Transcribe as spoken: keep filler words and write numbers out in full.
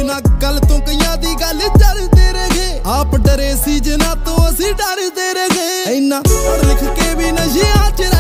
बिना गल तो कईयां दी गल चलदे रह गए आप डरे सी जिन्हां तो असीं डरदे रह गए इन्ना पढ़ लिख के भी नशियां च